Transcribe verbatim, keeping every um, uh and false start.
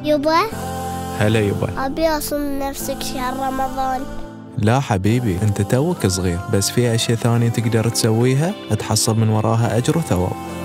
يبا هلا يبا. أبي أصوم نفسك شهر رمضان. لا حبيبي، أنت توك صغير، بس في أشياء ثانية تقدر تسويها تحصل من وراها أجر وثواب.